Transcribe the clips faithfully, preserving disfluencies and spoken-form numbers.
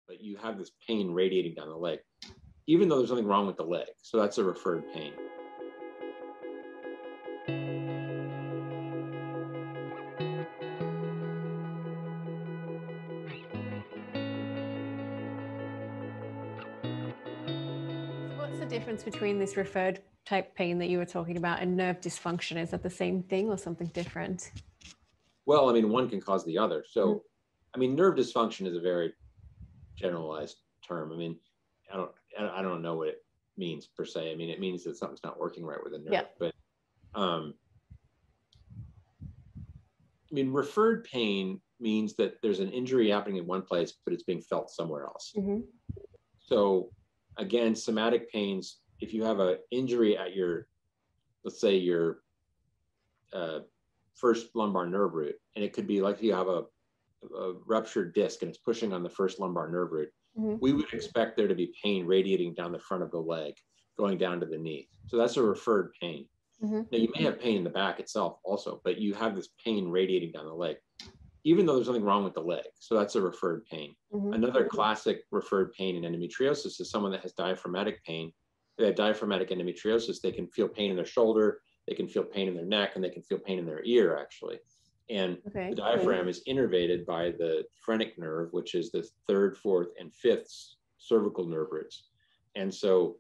but you have this pain radiating down the leg, even though there's nothing wrong with the leg. So that's a referred pain. So what's the difference between this referred type pain that you were talking about and nerve dysfunction? Is that the same thing or something different? Well, I mean, one can cause the other. So, Mm-hmm. I mean, nerve dysfunction is a very generalized term. I mean, I don't, I don't know what it means per se. I mean, it means that something's not working right with a nerve. Yeah. But, um, I mean, referred pain means that there's an injury happening in one place, but it's being felt somewhere else. Mm-hmm. So, again, somatic pains, if you have an injury at your, let's say your uh, first lumbar nerve root, and it could be like you have a, a ruptured disc and it's pushing on the first lumbar nerve root, mm-hmm. we would expect there to be pain radiating down the front of the leg, going down to the knee. So that's a referred pain. Mm-hmm. Now, you may have pain in the back itself also, but you have this pain radiating down the leg, even though there's nothing wrong with the leg. So that's a referred pain. Mm-hmm. Another classic referred pain in endometriosis is someone that has diaphragmatic pain. They have diaphragmatic endometriosis. They can feel pain in their shoulder, they can feel pain in their neck, and they can feel pain in their ear, actually. And okay. the diaphragm okay. is innervated by the phrenic nerve, which is the third, fourth, and fifth cervical nerve roots. And so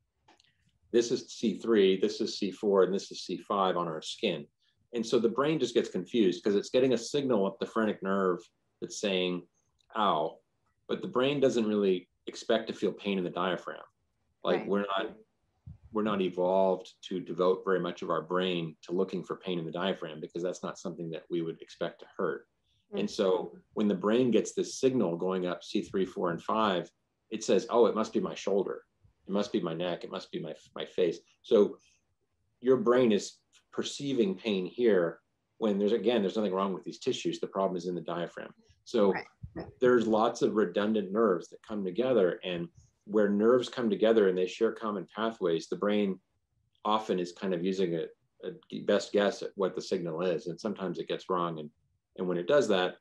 this is C three, this is C four, and this is C five on our skin. And so the brain just gets confused because it's getting a signal up the phrenic nerve that's saying, ow, but the brain doesn't really expect to feel pain in the diaphragm. Like right. we're not, we're not evolved to devote very much of our brain to looking for pain in the diaphragm because that's not something that we would expect to hurt. Mm-hmm. And so when the brain gets this signal going up C three, four, and five, it says, oh, it must be my shoulder. It must be my neck. It must be my, my face. So your brain is perceiving pain here when there's, again, there's nothing wrong with these tissues. The problem is in the diaphragm. So right. there's lots of redundant nerves that come together, and where nerves come together and they share common pathways, the brain often is kind of using a, a best guess at what the signal is. And sometimes it gets wrong. And, and when it does that,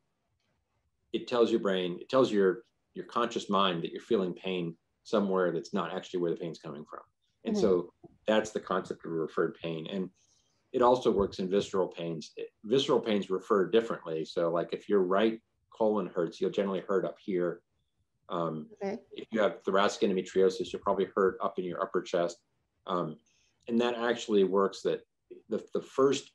it tells your brain, it tells your, your conscious mind that you're feeling pain somewhere that's not actually where the pain's coming from. And mm-hmm. so that's the concept of referred pain. And it also works in visceral pains. It, visceral pains refer differently. So like if your right colon hurts, you'll generally hurt up here. Um, okay. If you have thoracic endometriosis, you'll probably hurt up in your upper chest. Um, and that actually works that the, the first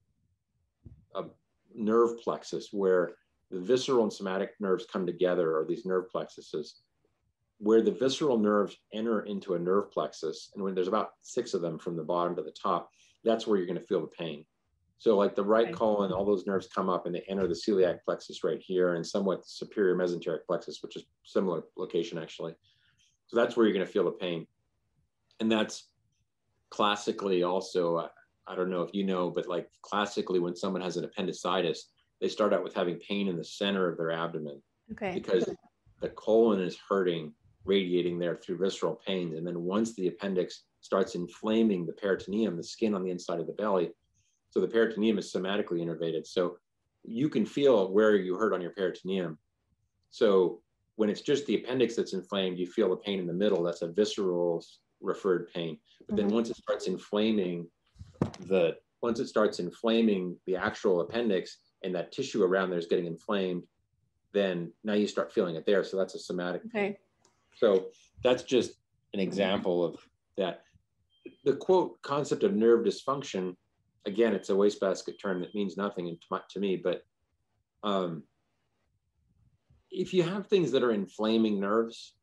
uh, nerve plexus where the visceral and somatic nerves come together are these nerve plexuses. Where the visceral nerves enter into a nerve plexus, and when there's about six of them from the bottom to the top, that's where you're going to feel the pain. So like the right colon, all those nerves come up and they enter the celiac plexus right here and somewhat superior mesenteric plexus, which is similar location actually. So that's where you're going to feel the pain. And that's classically also, uh, I don't know if you know, but like classically when someone has an appendicitis, they start out with having pain in the center of their abdomen. Okay. Because the colon is hurting, radiating there through visceral pain. And then once the appendix starts inflaming the peritoneum, the skin on the inside of the belly, so the peritoneum is somatically innervated. So you can feel where you hurt on your peritoneum. So when it's just the appendix that's inflamed, you feel the pain in the middle. That's a visceral referred pain. But then mm-hmm. once it starts inflaming the, once it starts inflaming the actual appendix and that tissue around there is getting inflamed, then now you start feeling it there. So that's a somatic okay. pain. So that's just an example of that. The quote concept of nerve dysfunction, again, it's a wastebasket term that means nothing to me, but um, if you have things that are inflaming nerves,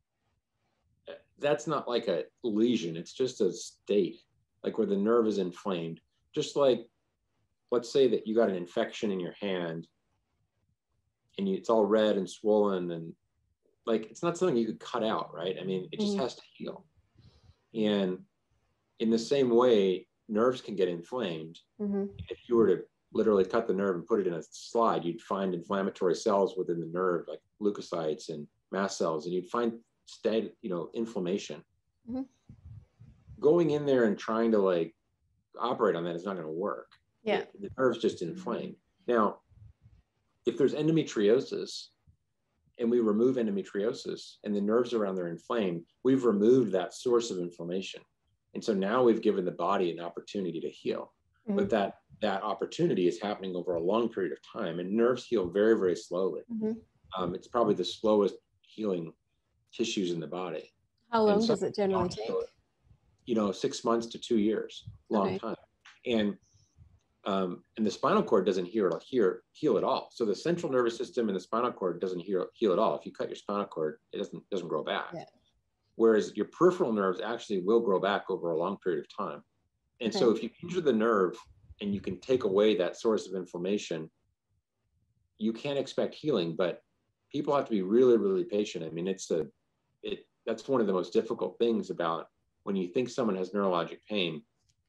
that's not like a lesion, it's just a state, like where the nerve is inflamed. Just like, let's say that you got an infection in your hand and you, it's all red and swollen, and like, it's not something you could cut out, right? I mean, it just mm-hmm. has to heal. And in the same way, nerves can get inflamed. Mm-hmm. If you were to literally cut the nerve and put it in a slide, you'd find inflammatory cells within the nerve, like leukocytes and mast cells, and you'd find steady, you know, inflammation. Mm-hmm. Going in there and trying to like operate on that is not going to work. Yeah, the, the nerve's just inflamed. Now, if there's endometriosis and we remove endometriosis and the nerves around there inflamed, we've removed that source of inflammation. And so now we've given the body an opportunity to heal. Mm-hmm. But that, that opportunity is happening over a long period of time, and nerves heal very, very slowly. Mm-hmm. Um, it's probably the slowest healing tissues in the body. How long does it generally take? You know, six months to two years, long okay. time. And um, and the spinal cord doesn't heal, heal, heal at all. So the central nervous system and the spinal cord doesn't heal, heal at all. If you cut your spinal cord, it doesn't doesn't grow back. Yeah. Whereas your peripheral nerves actually will grow back over a long period of time. And okay. so if you injure the nerve and you can take away that source of inflammation, you can't expect healing, but people have to be really, really patient. I mean, it's a, it, that's one of the most difficult things about when you think someone has neurologic pain.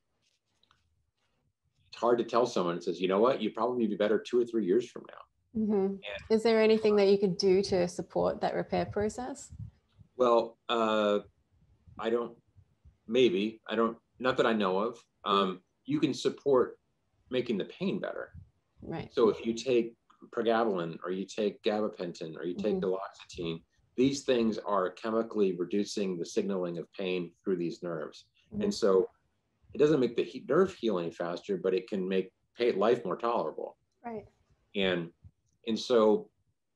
It's hard to tell someone, it says, you know what, you probably be better two or three years from now. Mm-hmm. And, is there anything that you could do to support that repair process? Well, uh, I don't, maybe, I don't, not that I know of. Um, mm-hmm. You can support making the pain better. Right. So if you take pregabalin, or you take gabapentin, or you take mm-hmm. duloxetine, these things are chemically reducing the signaling of pain through these nerves. Mm-hmm. And so it doesn't make the he- nerve heal any faster, but it can make pain, life more tolerable. Right. And, and so,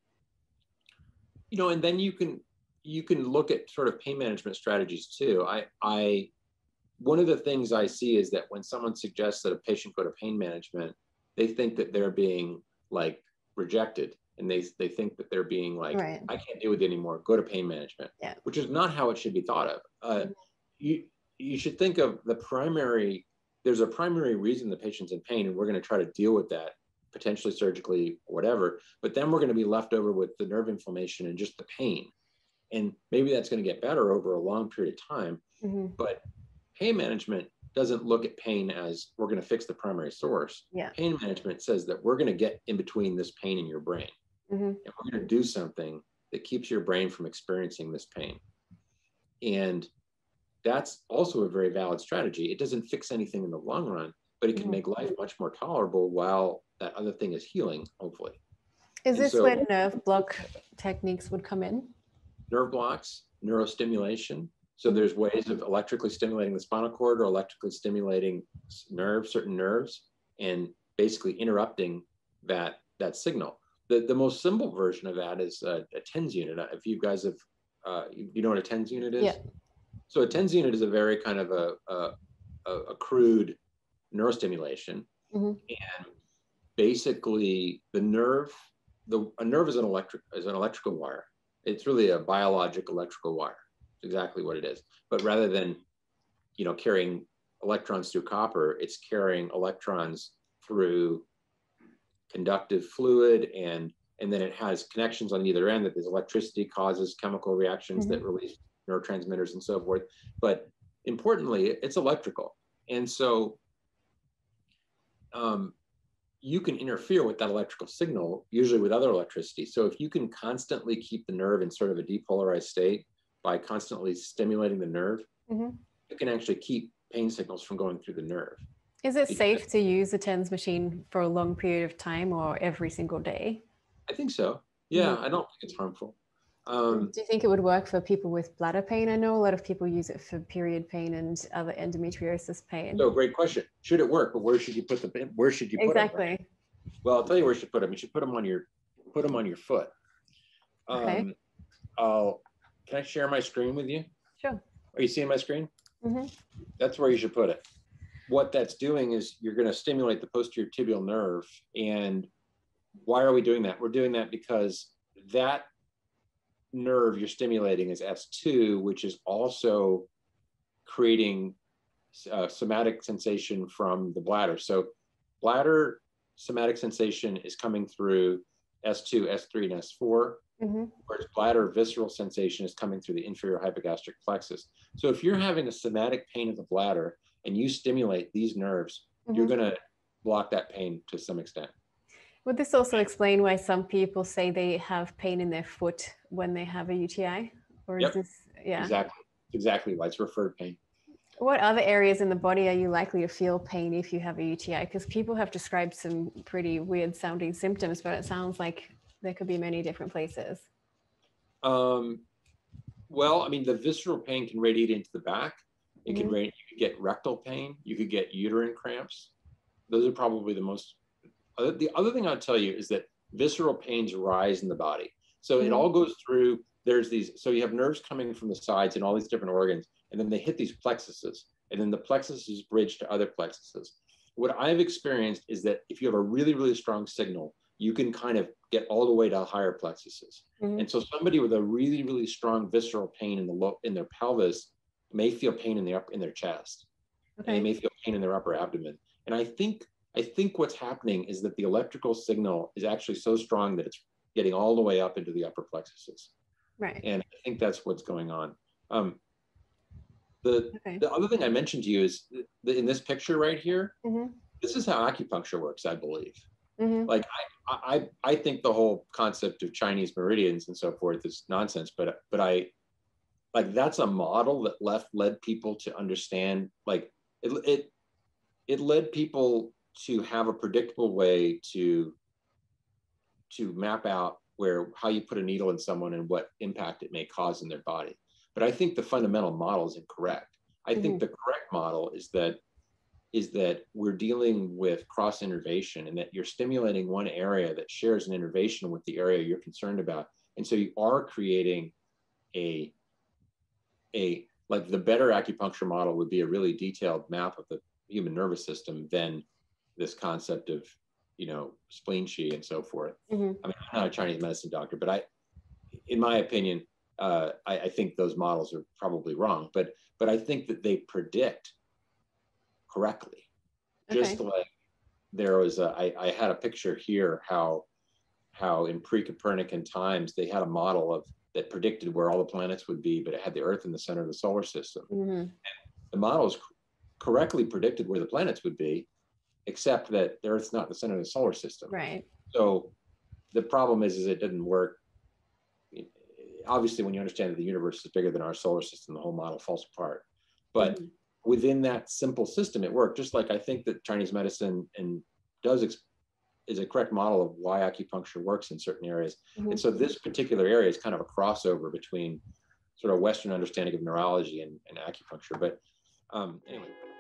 you know, and then you can, you can look at sort of pain management strategies too. I, I, one of the things I see is that when someone suggests that a patient go to pain management, they think that they're being like rejected, and they they think that they're being like, right. I can't deal with it anymore, go to pain management. Yeah. Which is not how it should be thought of. Uh, you you should think of the primary, there's a primary reason the patient's in pain, and we're going to try to deal with that, potentially surgically or whatever, but then we're going to be left over with the nerve inflammation and just the pain. And maybe that's going to get better over a long period of time. Mm-hmm. But pain management doesn't look at pain as we're going to fix the primary source. Yeah. Pain management says that we're going to get in between this pain in your brain. Mm-hmm. And we're going to do something that keeps your brain from experiencing this pain. And that's also a very valid strategy. It doesn't fix anything in the long run, but it can mm-hmm. make life much more tolerable while that other thing is healing, hopefully. Is and this so, where nerve block techniques would come in? Nerve blocks, neurostimulation. So there's ways of electrically stimulating the spinal cord or electrically stimulating nerves, certain nerves, and basically interrupting that, that signal. The, the most simple version of that is a, a TENS unit. If you guys have, uh, you, you know what a TENS unit is? Yeah. So a TENS unit is a very kind of a, a, a crude neurostimulation. Mm-hmm. And basically the nerve, the, a nerve is an electric, is an electrical wire. It's really a biologic electrical wire. Exactly what it is. But rather than, you know, carrying electrons through copper, it's carrying electrons through conductive fluid, and and then it has connections on either end that this electricity causes chemical reactions mm-hmm. that release neurotransmitters and so forth. But importantly, it's electrical. And so um, you can interfere with that electrical signal, usually with other electricity. So if you can constantly keep the nerve in sort of a depolarized state by constantly stimulating the nerve, mm-hmm. you can actually keep pain signals from going through the nerve. Is it safe to use a TENS machine for a long period of time or every single day? I think so. Yeah, mm-hmm. I don't think it's harmful. Um, Do you think it would work for people with bladder pain? I know a lot of people use it for period pain and other endometriosis pain. So great question. Should it work? But where should you put the where should you put exactly. them? Exactly. Well, I'll tell you where you should put them. You should put them on your put them on your foot. Um, okay. I'll, can I share my screen with you? Sure. Are you seeing my screen? Mm-hmm. That's where you should put it. What that's doing is you're going to stimulate the posterior tibial nerve. And why are we doing that? We're doing that because that nerve you're stimulating is S two, which is also creating uh, somatic sensation from the bladder. So bladder somatic sensation is coming through S two, S three, and S four, mm-hmm. whereas bladder visceral sensation is coming through the inferior hypogastric plexus. So if you're having a somatic pain of the bladder and you stimulate these nerves, mm-hmm. you're going to block that pain to some extent. Would this also explain why some people say they have pain in their foot when they have a U T I? Or is yep. this, yeah. Exactly. Exactly why it's referred pain. What other areas in the body are you likely to feel pain if you have a U T I? Because people have described some pretty weird sounding symptoms, but it sounds like there could be many different places. Um, well, I mean, the visceral pain can radiate into the back. It Mm-hmm. can radiate, you could get rectal pain. You could get uterine cramps. Those are probably the most, uh, the other thing I'll tell you is that visceral pains rise in the body. So Mm-hmm. it all goes through, there's these, so you have nerves coming from the sides and all these different organs, and then they hit these plexuses, and then the plexuses bridge to other plexuses. What I've experienced is that if you have a really, really strong signal, you can kind of get all the way to higher plexuses. Mm-hmm. And so somebody with a really, really strong visceral pain in the low, in their pelvis may feel pain in the up in their chest. Okay. And they may feel pain in their upper abdomen. And I think I think what's happening is that the electrical signal is actually so strong that it's getting all the way up into the upper plexuses. Right. And I think that's what's going on. Um, the okay. the other thing I mentioned to you is the, in this picture right here, mm-hmm. this is how acupuncture works, I believe. Mm-hmm. Like I, I I think the whole concept of Chinese meridians and so forth is nonsense, but but I like that's a model that left led people to understand, like it it it led people to have a predictable way to to map out where how you put a needle in someone and what impact it may cause in their body. But I think the fundamental model is incorrect. I mm-hmm. think the correct model is that is that we're dealing with cross innervation, and that you're stimulating one area that shares an innervation with the area you're concerned about. And so you are creating a, a like the better acupuncture model would be a really detailed map of the human nervous system than this concept of, you know, spleen qi and so forth. Mm-hmm. I mean, I'm not a Chinese medicine doctor, but I, in my opinion, uh, I, I think those models are probably wrong, but, but I think that they predict correctly. Okay. Just like there was a, I, I had a picture here how how in pre-Copernican times they had a model of that predicted where all the planets would be, but it had the Earth in the center of the solar system. Mm-hmm. And the models correctly predicted where the planets would be, except that the Earth's not the center of the solar system. Right. So the problem is, is it didn't work. Obviously, when you understand that the universe is bigger than our solar system, the whole model falls apart. But mm-hmm. within that simple system, it worked. Just like I think that Chinese medicine and does ex- is a correct model of why acupuncture works in certain areas. Mm-hmm. And so this particular area is kind of a crossover between sort of Western understanding of neurology and, and acupuncture. But um, anyway.